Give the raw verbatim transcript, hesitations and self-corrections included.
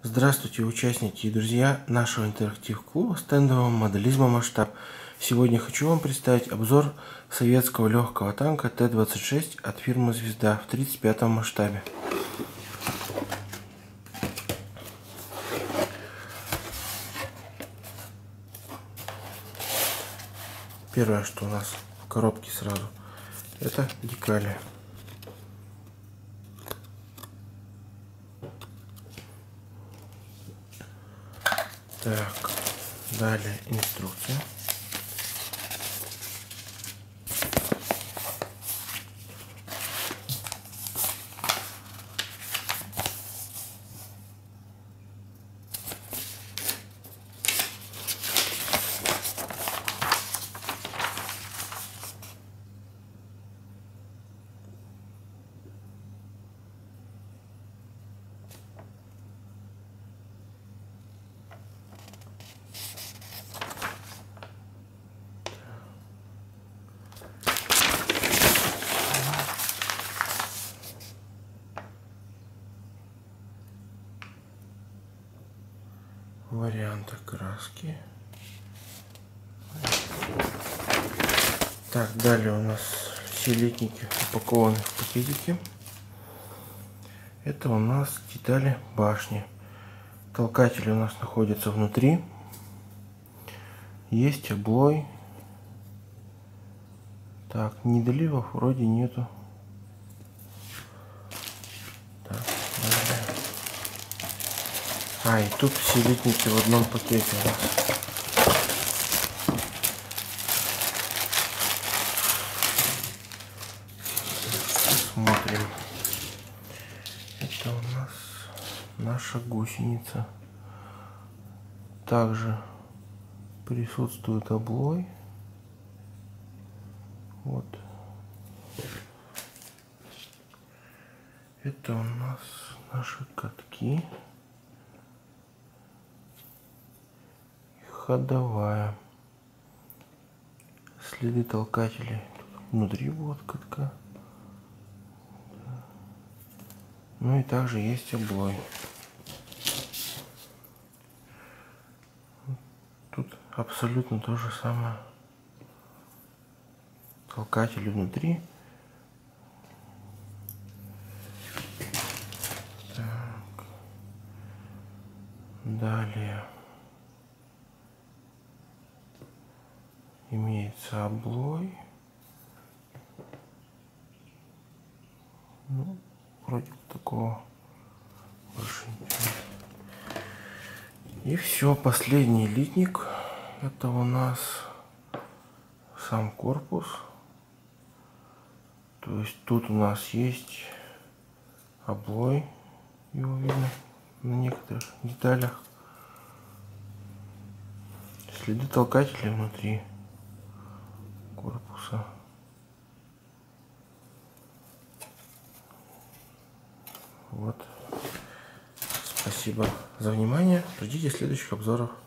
Здравствуйте, участники и друзья нашего интерактив-клуба стендового моделизма «Масштаб». Сегодня хочу вам представить обзор советского легкого танка Т двадцать шесть от фирмы «Звезда» в тридцать пятом масштабе. Первое, что у нас в коробке сразу, это декали. Так, далее инструкция. Варианты краски. Так, далее у нас все литники упакованы в пакетики. Это у нас детали башни. Толкатели у нас находятся внутри. Есть облой. Так, недоливов вроде нету. Так, а, и тут все литники в одном пакете у нас. Смотрим. Это у нас наша гусеница. Также присутствует облой. Вот. Это у нас наши катки. Ходовая. Следы толкателей внутри вот катка. Ну и также есть облой. Тут абсолютно то же самое. Толкатели внутри. Так. Далее имеется облой. Ну, вроде такого больше ничего. И все, последний литник. Это у нас сам корпус. То есть тут у нас есть облой, его видно на некоторых деталях. Следы толкателей внутри корпуса. Вот. Спасибо за внимание. Ждите следующих обзоров.